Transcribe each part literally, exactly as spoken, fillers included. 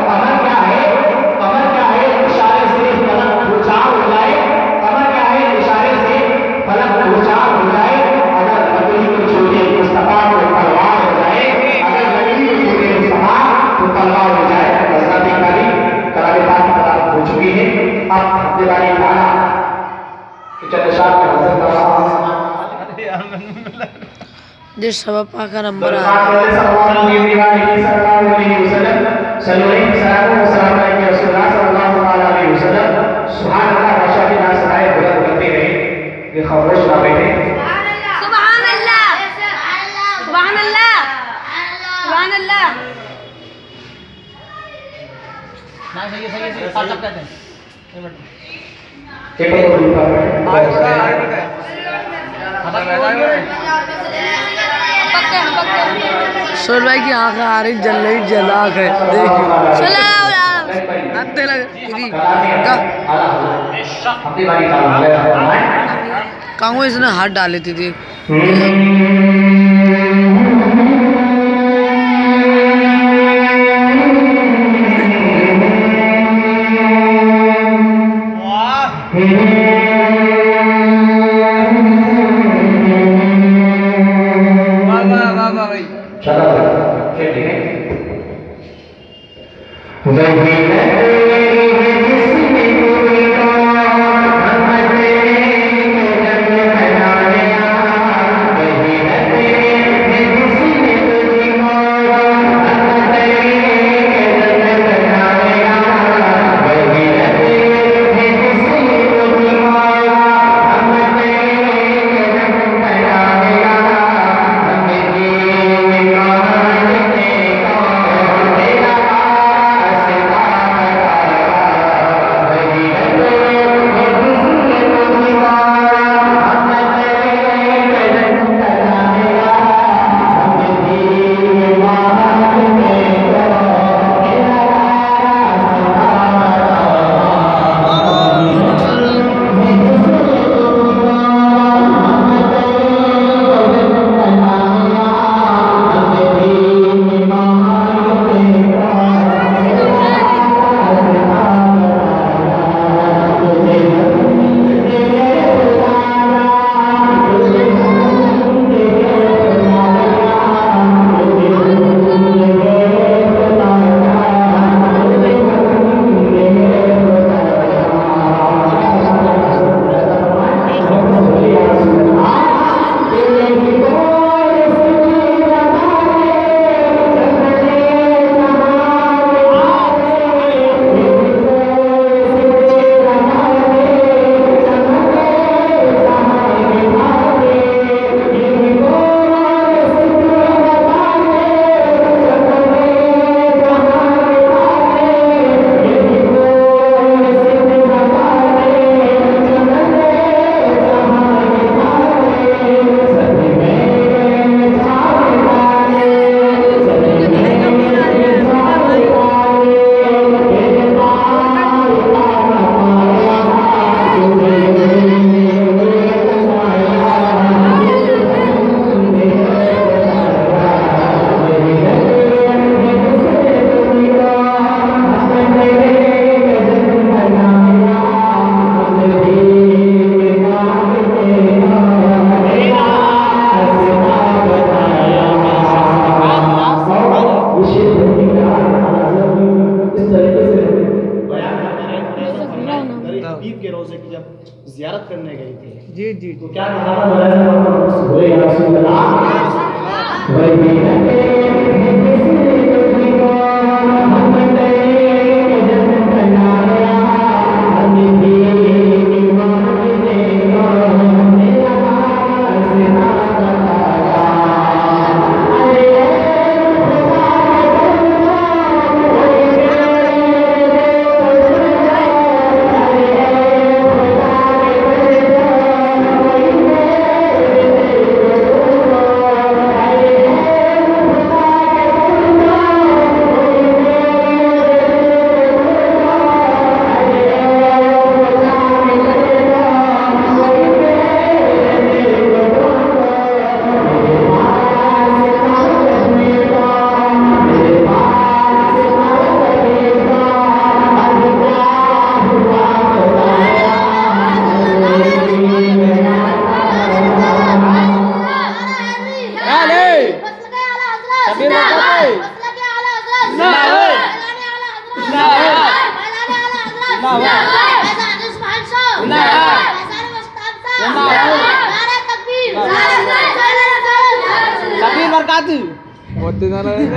अमर क्या है, अमर क्या है, इशारे से फलक दो-चार हो जाए। अमर क्या है, इशारे से फलक दो-चार हो जाए। अगर लकड़ी को छूटे मुस्तफा को तलवार हो जाए, अगर लकड़ी को छूटे मुस्तफा तो तलवार हो जाए। हज़रत करी कलाम पाक की तलावत हो चुकी है। अब दीवानी गाना चंद शाह के हाजिर जिस सबब पाक का नंबर आ रहा है खामोश ना बैठे। सुभान अल्लाह, सुभान अल्लाह, सुभान अल्लाह। ना सही सही सही साथ कहते हैं। एक बार बोल पा रहे हैं। सोल भाई की आंखें आ रही, जल रही, जलाक है देखिए। अंते लग कांगो इसने हाथ डाले थे देख। ज़ियारत करने गई थी। जी जी तो क्या कहा तू बहुत तेज आ रहा है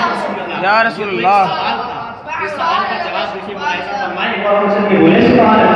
या रसूलुल्लाह। इस सवाल का जवाब देखिए, बोले सुभान